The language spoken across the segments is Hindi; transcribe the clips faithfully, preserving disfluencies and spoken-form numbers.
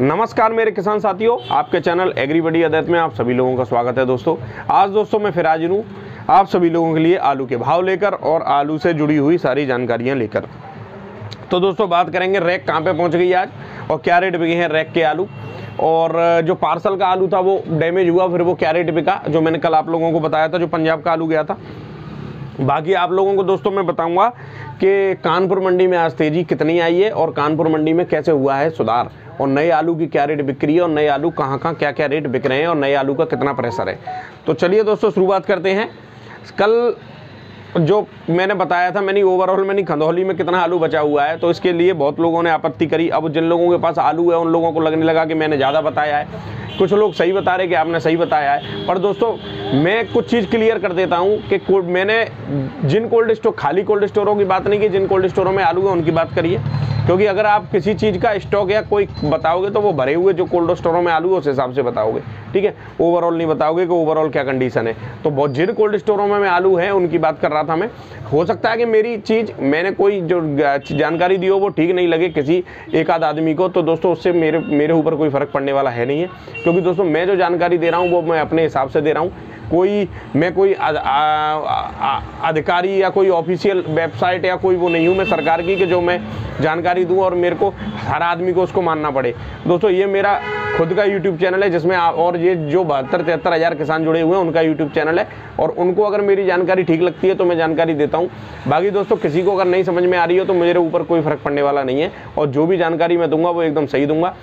नमस्कार मेरे किसान साथियों, आपके चैनल एग्री बडी अदैत में आप सभी लोगों का स्वागत है। दोस्तों आज दोस्तों मैं फिर हाजिर हूँ आप सभी लोगों के लिए आलू के भाव लेकर और आलू से जुड़ी हुई सारी जानकारियाँ लेकर। तो दोस्तों बात करेंगे रैक कहाँ पे पहुँच गई आज और क्या रेट बिके हैं रैक के आलू, और जो पार्सल का आलू था वो डैमेज हुआ, फिर वो क्या रेट बिका जो मैंने कल आप लोगों को बताया था, जो पंजाब का आलू गया था। बाकी आप लोगों को दोस्तों मैं बताऊंगा कि कानपुर मंडी में आज तेजी कितनी आई है और कानपुर मंडी में कैसे हुआ है सुधार, और नए आलू की क्या रेट बिक रही है और नए आलू कहाँ कहाँ क्या क्या रेट बिक रहे हैं और नए आलू का कितना प्रेशर है। तो चलिए दोस्तों शुरुआत करते हैं। कल जो मैंने बताया था मैंने ओवरऑल मैंने खंदौली में कितना आलू बचा हुआ है, तो इसके लिए बहुत लोगों ने आपत्ति करी। अब जिन लोगों के पास आलू है उन लोगों को लगने लगा कि मैंने ज़्यादा बताया है, कुछ लोग सही बता रहे कि आपने सही बताया है। पर दोस्तों मैं कुछ चीज़ क्लियर कर देता हूं कि मैंने जिन कोल्ड स्टोर खाली कोल्ड स्टोरों की बात नहीं की, जिन कोल्ड स्टोरों में आलू है उनकी बात करिए, क्योंकि अगर आप किसी चीज़ का स्टॉक या कोई बताओगे तो वो भरे हुए जो कोल्ड स्टोरों में आलू है उस हिसाब से बताओगे, ठीक है। ओवरऑल नहीं बताओगे कि ओवरऑल क्या कंडीशन है। तो बहुत जिन कोल्ड स्टोरों में आलू है उनकी बात कर रहा था मैं। हो सकता है कि मेरी चीज़ मैंने कोई जो जानकारी दी हो वो ठीक नहीं लगे किसी एक आध आदमी को, तो दोस्तों उससे मेरे मेरे ऊपर कोई फ़र्क पड़ने वाला है नहीं है, क्योंकि दोस्तों मैं जो जानकारी दे रहा हूँ वो मैं अपने हिसाब से दे रहा हूँ। कोई मैं कोई अधिकारी या कोई ऑफिशियल वेबसाइट या कोई वो नहीं हूँ मैं सरकार की कि जो मैं जानकारी दूँ और मेरे को हर आदमी को उसको मानना पड़े। दोस्तों ये मेरा खुद का यूट्यूब चैनल है जिसमें और ये जो बहत्तर तिहत्तर हज़ार किसान जुड़े हुए हैं उनका यूट्यूब चैनल है, और उनको अगर मेरी जानकारी ठीक लगती है तो मैं जानकारी देता हूँ। बाकी दोस्तों किसी को अगर नहीं समझ में आ रही हो तो मेरे ऊपर कोई फ़र्क पड़ने वाला नहीं है, और जो भी जानकारी मैं दूंगा वो एकदम सही दूंगा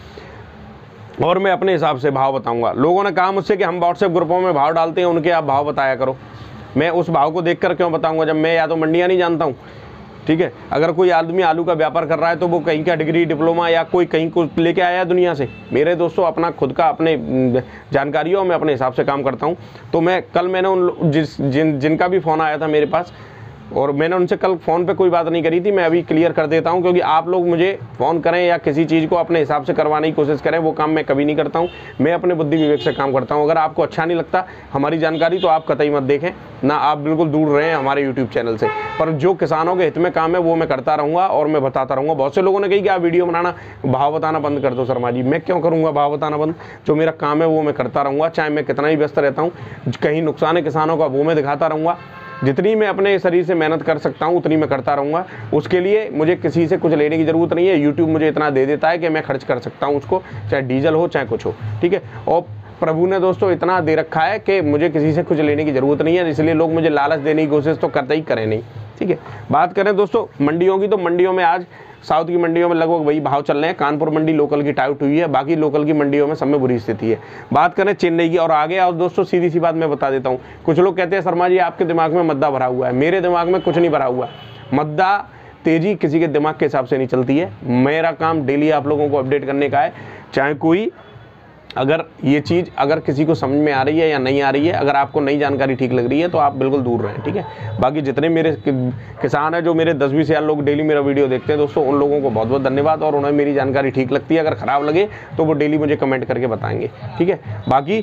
और मैं अपने हिसाब से भाव बताऊंगा। लोगों ने कहा मुझसे कि हम व्हाट्सएप ग्रुपों में भाव डालते हैं, उनके आप भाव बताया करो। मैं उस भाव को देखकर क्यों बताऊंगा जब मैं या तो मंडियां नहीं जानता हूं, ठीक है। अगर कोई आदमी आलू का व्यापार कर रहा है तो वो कहीं का डिग्री डिप्लोमा या कोई कहीं कुछ लेके आया है दुनिया से। मेरे दोस्तों अपना खुद का अपने जानकारियों मैं अपने हिसाब से काम करता हूँ। तो मैं कल मैंने उन जिस जिन जिनका भी फ़ोन आया था मेरे पास, और मैंने उनसे कल फ़ोन पे कोई बात नहीं करी थी, मैं अभी क्लियर कर देता हूं, क्योंकि आप लोग मुझे फ़ोन करें या किसी चीज़ को अपने हिसाब से करवाने की कोशिश करें, वो काम मैं कभी नहीं करता हूं। मैं अपने बुद्धि विवेक से काम करता हूं। अगर आपको अच्छा नहीं लगता हमारी जानकारी तो आप कतई मत देखें ना, आप बिल्कुल दूर रहें हमारे यूट्यूब चैनल से। पर जो किसानों के हित में काम है वो मैं करता रहूँगा और मैं बताता रहूँगा। बहुत से लोगों ने कही कि आप वीडियो बनाना भाव बताना बंद कर दो शर्मा जी। मैं क्यों करूँगा भाव बताना बंद? जो मेरा काम है वो मैं करता रहूँगा, चाहे मैं कितना ही व्यस्त रहता हूँ। कहीं नुकसान है किसानों का वो मैं दिखाता रहूँगा। जितनी मैं अपने शरीर से मेहनत कर सकता हूँ उतनी मैं करता रहूँगा। उसके लिए मुझे किसी से कुछ लेने की ज़रूरत नहीं है। यूट्यूब मुझे इतना दे देता है कि मैं खर्च कर सकता हूँ उसको, चाहे डीजल हो चाहे कुछ हो, ठीक है। और प्रभु ने दोस्तों इतना दे रखा है कि मुझे किसी से कुछ लेने की ज़रूरत नहीं है, इसलिए लोग मुझे लालच देने की कोशिश तो करते ही करें नहीं, ठीक है। बात करें दोस्तों मंडियों की, तो मंडियों में आज साउथ की मंडियों में लगभग वही भाव चल रहे हैं। कानपुर मंडी लोकल की टाइट हुई है, बाकी लोकल की मंडियों में सब में बुरी स्थिति है। बात करें चेन्नई की और आगे, और दोस्तों सीधी सी बात मैं बता देता हूँ। कुछ लोग कहते हैं शर्मा जी आपके दिमाग में मद्दा भरा हुआ है। मेरे दिमाग में कुछ नहीं भरा हुआ। मद्दा तेजी किसी के दिमाग के हिसाब से नहीं चलती है। मेरा काम डेली आप लोगों को अपडेट करने का है। चाहे कोई अगर ये चीज़ अगर किसी को समझ में आ रही है या नहीं आ रही है, अगर आपको नई जानकारी ठीक लग रही है तो आप बिल्कुल दूर रहें, ठीक है। बाकी जितने मेरे किसान हैं जो मेरे दस बीस हज़ार लोग डेली मेरा वीडियो देखते हैं दोस्तों, उन लोगों को बहुत बहुत धन्यवाद, और उन्हें मेरी जानकारी ठीक लगती है। अगर ख़राब लगे तो वो डेली मुझे कमेंट करके बताएंगे, ठीक है। बाकी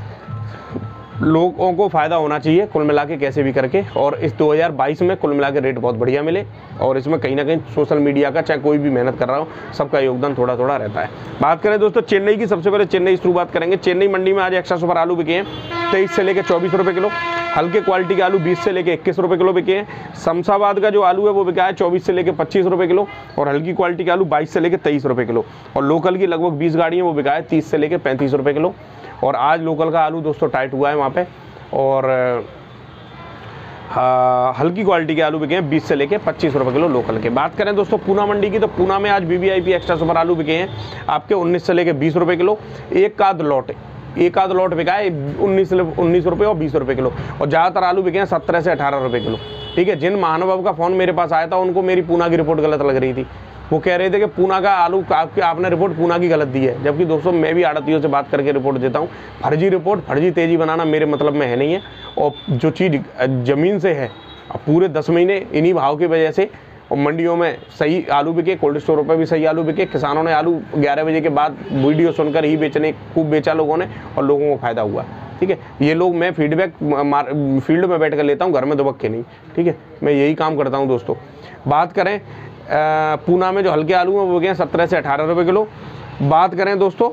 लोगों को फ़ायदा होना चाहिए कुल मिला के कैसे भी करके, और इस दो हज़ार बाईस में कुल मिला के रेट बहुत बढ़िया मिले, और इसमें कहीं ना कहीं सोशल मीडिया का चाहे कोई भी मेहनत कर रहा हो सबका योगदान थोड़ा थोड़ा रहता है। बात करें दोस्तों चेन्नई की, सबसे पहले चेन्नई शुरुआत करेंगे। चेन्नई मंडी में आज एक्स्ट्रा सुपर आलू बिके हैं तेईस से लेकर चौबीस रुपये किलो। हल्के क्वालिटी के आलू बीस से लेकर इक्कीस रुपये किलो बिके हैं। शमशाबाद का जो आलू है वो बिका है चौबीस से लेकर पच्चीस रुपये किलो, और हल्की क्वालिटी के आलू बाईस से लेकर तेईस रुपये किलो, और लोकल की लगभग बीस गाड़ियाँ वो बिका है तीस से लेकर पैंतीस रुपये किलो। और आज लोकल का आलू दोस्तों टाइट हुआ है वहाँ पे, और हाँ, हल्की क्वालिटी के आलू बिके हैं बीस से लेके पच्चीस रुपये किलो लोकल के। बात करें दोस्तों पूना मंडी की, तो पूना में आज वीवीआईपी एक्स्ट्रा सुपर आलू बिके हैं आपके उन्नीस से लेके बीस रुपये किलो। एक आध लॉट एक आध लॉट बिका है उन्नीस उन्नीस रुपये और बीस रुपये किलो, और ज़्यादातर आलू बिके हैं सत्रह से अठारह रुपये किलो, ठीक है। जिन महानुभाव का फ़ोन मेरे पास आया था उनको मेरी पूना की रिपोर्ट गलत लग रही थी। वो कह रहे थे कि पूना का आलू आपके आपने रिपोर्ट पूना की गलत दी है, जबकि दोस्तों मैं भी आड़तियों से बात करके रिपोर्ट देता हूँ। फर्जी रिपोर्ट फर्जी तेज़ी बनाना मेरे मतलब में है नहीं है, और जो चीज़ ज़मीन से है पूरे दस महीने इन्हीं भाव की वजह से, और मंडियों में सही आलू बिके, कोल्ड स्टोरों पर भी सही आलू बिके। किसानों ने आलू ग्यारह बजे के बाद वीडियो सुनकर ही बेचने खूब बेचा लोगों ने, और लोगों को फ़ायदा हुआ, ठीक है। ये लोग मैं फीडबैक फील्ड में बैठ कर लेता हूँ, घर में दुबक के नहीं, ठीक है। मैं यही काम करता हूँ दोस्तों। बात करें पूना में जो हल्के आलू हैं वो गए सत्रह से अठारह रुपये किलो, बात करें दोस्तों,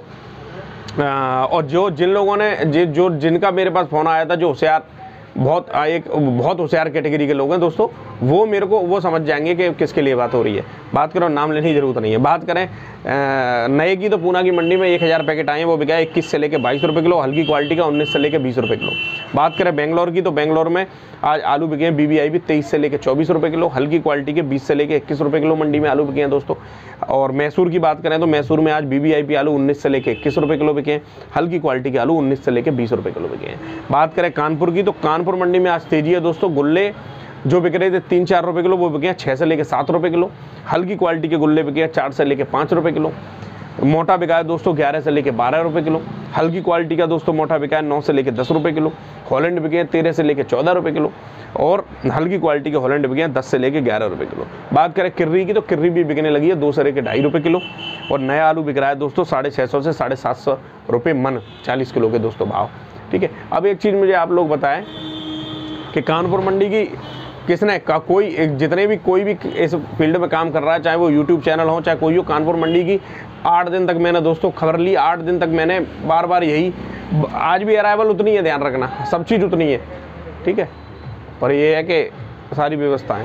और जो जिन लोगों ने जो जिनका मेरे पास फ़ोन आया था, जो होशियार बहुत एक बहुत होशियार कैटेगरी के लोग हैं दोस्तों, वो मेरे को वो समझ जाएंगे कि किसके लिए बात हो रही है। बात करो, नाम लेने की जरूरत नहीं है। बात करें नए की, तो पूना की मंडी में एक हज़ार पैकेट आए हैं, वो बिका है इक्कीस से लेके बाईस रुपये किलो, हल्की क्वालिटी का उन्नीस से लेके बीस रुपये किलो। बात करें बेंगलोर की, तो बेंगलोर में आज आलू बिके हैं बी बी आई भी तेईस से लेके चौबीस रुपये किलो, हल्की क्वालिटी के बीस से लेके इक्कीस रुपये किलो मंडी में आलू बिके हैं दोस्तों। और मैसूर की बात करें तो मैसूर में आज बी बी आई पी आलू उन्नीस से लेके इक्कीस रुपये किलो बिके हैं, हल्की क्वालिटी के आलू उन्नीस से लेके बीस रुपये किलो बिके हैं। बात करें कानपुर की, तो कानपुर मंडी में आज तेजी है दोस्तों। गुल्ले जो बिक रहे थे तीन चार रुपये किलो, वो बिके हैं छः से लेके सात रुपये किलो, हल्की क्वालिटी के गुल्ले बिके हैं चार से लेके पाँच रुपये किलो। मोटा बिका है दोस्तों ग्यारह से लेके बारह रुपये किलो, हल्की क्वालिटी का दोस्तों मोटा बिका है नौ से लेके दस रुपये किलो, हॉलैंड बिके हैं तेरह से लेके चौदह रुपये किलो, और हल्की क्वालिटी के हॉलैंड बिके हैं दस से लेके ग्यारह रुपये किलो। बात करें किर्री की, तो किर्री भी बिकने लगी है दो से लेके ढाई रुपये किलो, और नया आलू बिक रहा है दोस्तों साढ़े छः सौ से साढ़े सात सौ रुपये मन, चालीस किलो के दोस्तों भाव। ठीक है, अब एक चीज़ मुझे आप लोग बताएं कि कानपुर मंडी की किसने का कोई एक जितने भी कोई भी इस फील्ड में काम कर रहा है, चाहे वो यूट्यूब चैनल हो चाहे कोई हो, कानपुर मंडी की आठ दिन तक मैंने दोस्तों खबर ली, आठ दिन तक मैंने बार बार यही, आज भी अराइवल उतनी है, ध्यान रखना सब चीज़ उतनी है। ठीक है, पर ये है कि सारी व्यवस्थाएं।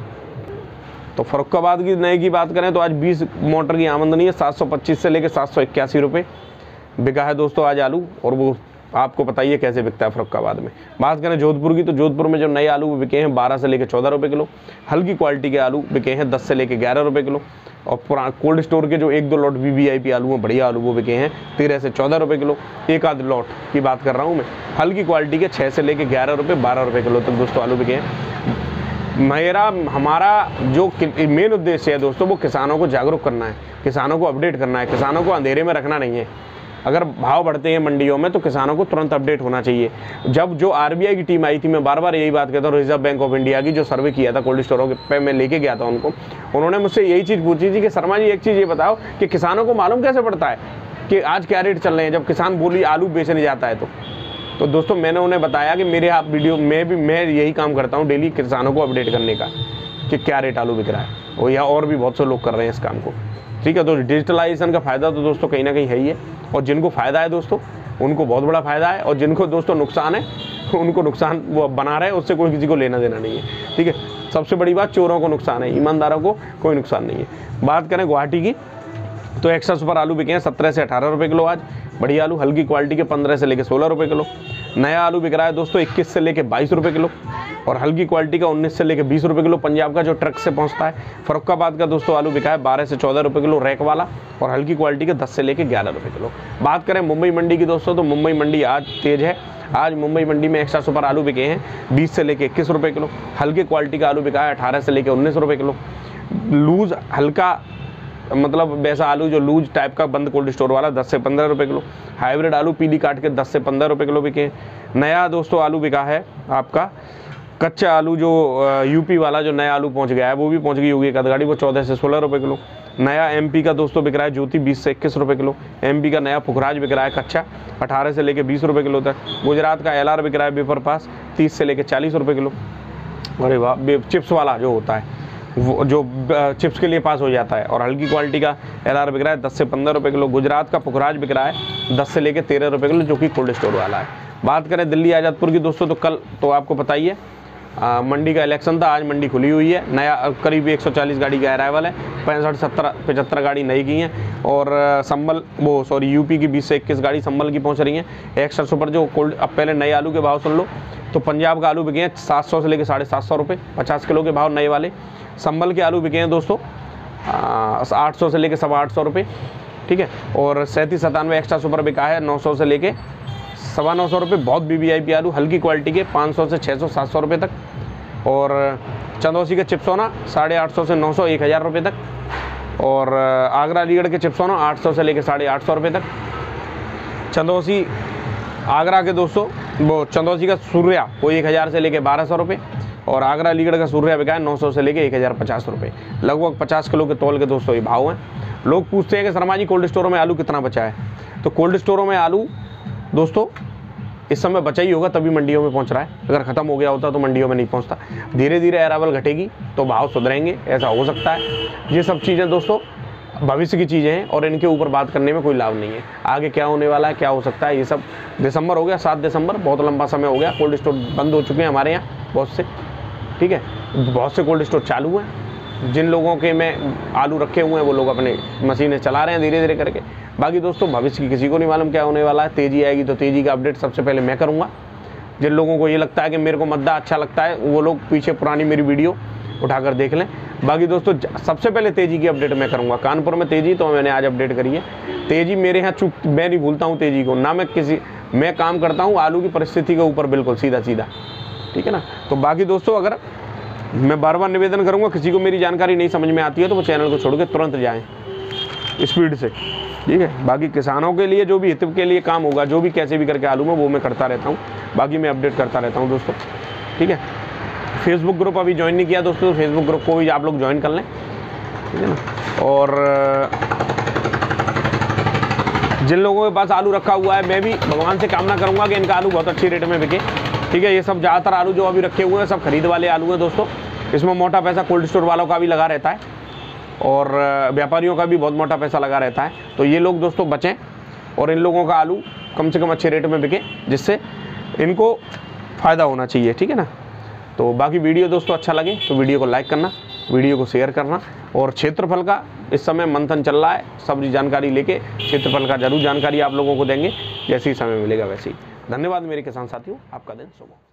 तो फर्रुखाबाद की नए की बात करें तो आज बीस मोटर की आमदनी है, सात सौ पच्चीस से लेकर सात सौ इक्यासी रुपये बिका है दोस्तों आज आलू, और वो आपको बताइए कैसे बिकता है फर्रुखाबाद में। बात करें जोधपुर की, तो जोधपुर में जो नए आलू बिके हैं बारह से लेकर चौदह रुपये किलो, हल्की क्वालिटी के आलू बिके हैं दस से लेकर ग्यारह रुपये किलो, और पुराना कोल्ड स्टोर के जो एक दो lot V V I P आलू हैं, बढ़िया आलू, वो बिके हैं तेरह से चौदह रुपये किलो। एक आध लॉट की बात कर रहा हूँ मैं, हल्की क्वालिटी के छः से लेकर ग्यारह रुपये बारह रुपये किलो तक दोस्तों आलू बिके हैं। मेरा हमारा जो मेन उद्देश्य है दोस्तों, वो किसानों को जागरूक करना है, किसानों को अपडेट करना है, किसानों को अंधेरे में रखना नहीं है। अगर भाव बढ़ते हैं मंडियों में तो किसानों को तुरंत अपडेट होना चाहिए। जब जो आर बी आई की टीम आई थी, मैं बार बार यही बात कहता हूँ, रिजर्व बैंक ऑफ इंडिया की जो सर्वे किया था कोल्ड स्टोरों पे, मैं लेके गया था उनको, उन्होंने मुझसे यही चीज़ पूछी थी कि शर्मा जी एक चीज़ ये बताओ कि किसानों को मालूम कैसे पड़ता है कि आज क्या रेट चल रहे हैं, जब किसान बोली आलू बेचने जाता है तो तो दोस्तों मैंने उन्हें बताया कि मेरे आप वीडियो में भी मैं यही काम करता हूँ डेली, किसानों को अपडेट करने का कि क्या रेट आलू बिक रहा है, और यहाँ और भी बहुत से लोग कर रहे हैं इस काम को। ठीक है, तो डिजिटलाइजेशन का फ़ायदा तो दोस्तों कहीं ना कहीं है ही है, और जिनको फ़ायदा है दोस्तों उनको बहुत बड़ा फ़ायदा है, और जिनको दोस्तों नुकसान है उनको नुकसान वो बना रहे हैं, उससे कोई किसी को लेना देना नहीं है। ठीक है, सबसे बड़ी बात चोरों को नुकसान है, ईमानदारों को कोई नुकसान नहीं है। बात करें गुवाहाटी की, तो एक्स्ट्रा सुपर आलू बिके हैं सत्रह से अठारह रुपये किलो आज, बढ़िया आलू हल्की क्वालिटी के पंद्रह से लेकर सोलह रुपये किलो। नया आलू बिक रहा है दोस्तों इक्कीस से लेकर बाईस रुपये किलो, और हल्की क्वालिटी का उन्नीस से लेकर बीस रुपये किलो पंजाब का जो ट्रक से पहुंचता है। फर्रुखाबाद का दोस्तों आलू बिका है बारह से चौदह रुपये किलो रैक वाला, और हल्की क्वालिटी के दस से लेकर ग्यारह रुपये किलो। बात करें मुंबई मंडी की दोस्तों, तो मुंबई मंडी आज तेज़ है। आज मुंबई मंडी में एक्स्ट्रा सुपर आलू बिके हैं बीस से लेकर इक्कीस रुपये किलो, हल्की क्वालिटी का आलू बिका है अठारह से लेकर उन्नीस रुपये किलो। लूज हल्का मतलब वैसा आलू जो लूज टाइप का बंद कोल्ड स्टोर वाला दस से पंद्रह रुपये किलो। हाइब्रिड आलू पीली काट के दस से पंद्रह रुपये किलो बिके। नया दोस्तों आलू बिका है आपका कच्चा आलू, जो यूपी वाला जो नया आलू पहुंच गया है, वो भी पहुंच गई होगी एक गाड़ी, वो चौदह से सोलह रुपये किलो। नया एमपी का दोस्तों बिक रहा है ज्योति बीस से इक्कीस रुपये किलो। एमपी का नया पुखराज बिक रहा है कच्चा अठारह से लेकर बीस रुपये किलो तक। गुजरात का एल आर बिक रहा है बेफर पास तीस से लेकर चालीस रुपये किलो। अरे वाह, चिप्स वाला जो होता है वो जो चिप्स के लिए पास हो जाता है, और हल्की क्वालिटी का एल आर बिक रहा है दस से पंद्रह रुपये किलो। गुजरात का पुखराज बिक रहा है दस से लेकर तेरह रुपये किलो, जो कि कोल्ड स्टोर वाला है। बात करें दिल्ली आज़ादपुर की दोस्तों, तो कल तो आपको पता ही है आ, मंडी का इलेक्शन था, आज मंडी खुली हुई है। नया करीब एक सौ चालीस गाड़ी का अराइवल है, पैंसठ सत्तर पचहत्तर गाड़ी नई की हैं, और संबल वो सॉरी यूपी की बीस से इक्कीस गाड़ी संबल की पहुंच रही हैं। एक्स्ट्रा सुपर जो कोल्ड, अब पहले नए आलू के भाव सुन लो, तो पंजाब का आलू बिके हैं सात सौ से लेकर साढ़े सात सौ रुपये पचास किलो के भाव नए वाले। संबल के आलू बिके हैं दोस्तों आठ सौ से लेकर सवा आठ सौ रुपये। ठीक है, और सैंतीस सतानवे एक्स्ट्रा सुपर बिका है नौ सौ से लेके सवा नौ सौ रुपये। बहुत बी बी आई पी आलू हल्की क्वालिटी के पाँच सौ से छः सौ सात सौ रुपये तक। और चंदौसी के चिप्सोना साढ़े आठ सौ से नौ सौ एक हज़ार रुपये तक। और आगरा अलीगढ़ के चिप्सोना आठ सौ से लेकर साढ़े आठ सौ रुपये तक। चंदौसी आगरा के दोस्तों वो चंदौसी का सूर्या वो एक हज़ार से लेकर बारह सौ रुपये, और आगरा अलीगढ़ का सूर्या बिका है नौ सौ से लेकर एक हज़ार पचास रुपये। लगभग पचास किलो के तौल के दोस्तों ये भाव हैं। लोग पूछते हैं कि शर्मा जी कोल्ड स्टोरों में आलू कितना बचा है, तो कोल्ड स्टोरों में आलू दोस्तों इस समय बचा ही होगा, तभी मंडियों में पहुंच रहा है। अगर ख़त्म हो गया होता तो मंडियों में नहीं पहुंचता। धीरे धीरे अरावल घटेगी तो भाव सुधरेंगे, ऐसा हो सकता है। ये सब चीज़ें दोस्तों भविष्य की चीज़ें हैं और इनके ऊपर बात करने में कोई लाभ नहीं है। आगे क्या होने वाला है, क्या हो सकता है, ये सब दिसंबर हो गया, सात दिसंबर, बहुत लंबा समय हो गया। कोल्ड स्टोर बंद हो चुके हैं हमारे यहाँ बहुत से, ठीक है, बहुत से कोल्ड स्टोर चालू हैं। जिन लोगों के में आलू रखे हुए हैं वो लोग अपने मशीनें चला रहे हैं धीरे धीरे करके। बाकी दोस्तों भविष्य की किसी को नहीं मालूम क्या होने वाला है। तेज़ी आएगी तो तेज़ी का अपडेट सबसे पहले मैं करूँगा। जिन लोगों को ये लगता है कि मेरे को मद्दा अच्छा लगता है वो लोग पीछे पुरानी मेरी वीडियो उठाकर देख लें। बाकी दोस्तों सबसे पहले तेज़ी की अपडेट मैं करूंगा। कानपुर में तेज़ी तो मैंने आज अपडेट करी है। तेज़ी मेरे यहाँ चूक, मैं नहीं भूलता हूँ तेज़ी को, ना मैं किसी मैं काम करता हूँ आलू की परिस्थिति के ऊपर बिल्कुल सीधा सीधा, ठीक है ना। तो बाकी दोस्तों अगर मैं बार बार निवेदन करूँगा, किसी को मेरी जानकारी नहीं समझ में आती है तो वो चैनल को छोड़ के तुरंत जाएँ स्पीड से, ठीक है। बाकी किसानों के लिए जो भी हित के लिए काम होगा, जो भी कैसे भी करके आलू में, वो मैं करता रहता हूँ। बाकी मैं अपडेट करता रहता हूँ दोस्तों, ठीक है। फेसबुक ग्रुप अभी ज्वाइन नहीं किया दोस्तों, फेसबुक ग्रुप को भी आप लोग ज्वाइन कर लें, ठीक है ना। और जिन लोगों के पास आलू रखा हुआ है, मैं भी भगवान से कामना करूंगा कि इनका आलू बहुत अच्छी रेट में बिके, ठीक है। ये सब ज़्यादातर आलू जो अभी रखे हुए हैं सब खरीद वाले आलू हैं दोस्तों। इसमें मोटा पैसा कोल्ड स्टोर वालों का भी लगा रहता है और व्यापारियों का भी बहुत मोटा पैसा लगा रहता है। तो ये लोग दोस्तों बचें और इन लोगों का आलू कम से कम अच्छे रेट में बिके, जिससे इनको फ़ायदा होना चाहिए, ठीक है ना। तो बाकी वीडियो दोस्तों अच्छा लगे तो वीडियो को लाइक करना, वीडियो को शेयर करना। और क्षेत्रफल का इस समय मंथन चल रहा है, सब जानकारी लेके क्षेत्रफल का जरूर जानकारी आप लोगों को देंगे, जैसे ही समय मिलेगा वैसे ही। धन्यवाद मेरे किसान साथियों, आपका दिन शुभ हो।